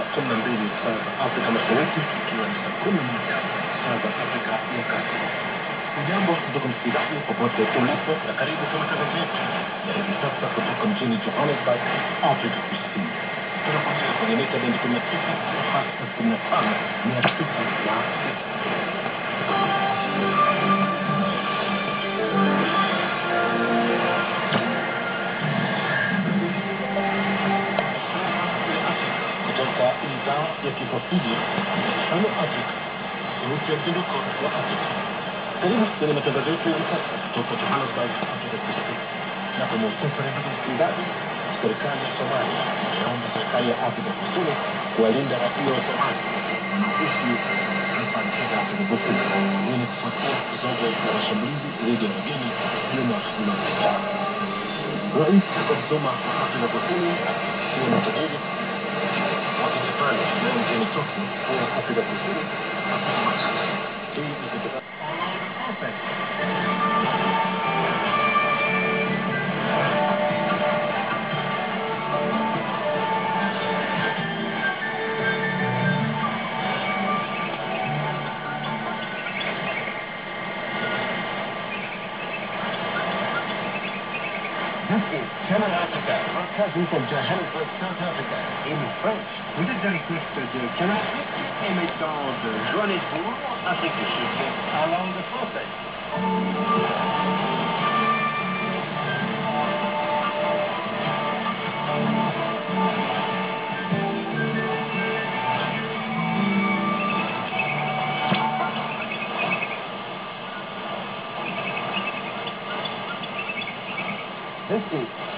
12 saa za Afrika Mashariki, ikiwa ni saa 11 saa za Afrika ya Kati. Ujambo ndugu msikilizaji popote ulipo, na karibu kwa matangazo yetu ya hivi sasa kutoka mjini Johannesburg, Afrika Kusini. Tunapatikana kwenye mita bendi 19 hasa 15 600 ya idhaa ya Kiswahili Channel Africa, sauti ya mzunguko wa Afrika. Karibu kwenye matangazo yetu ya sasa kutoka Johannesburg, Afrika Kusini. Na kwa muhtasari ndugu msikilizaji, serikali ya Somalia inaomba serikali ya Afrika Kusini kuwalinda raia wa Somalia wanaoishi hapa nchini Afrika Kusini ili kufuatia mzozo wa mashambulizi dhidi ya wageni unaoendelea. Rais Jacob Zuma wa Afrika Kusini akiwa na tajiri wakijifanya leo mjini Tokyo kwa Afrika Kusini Afrika Mashariki. Hii ni kutoka This is Channel Africa, broadcasting from Johannesburg, South Africa, in French. Vous êtes à l'écoute de Channel Africa, émettant de Johannesburg, Afrique du Sud, en langue française. This is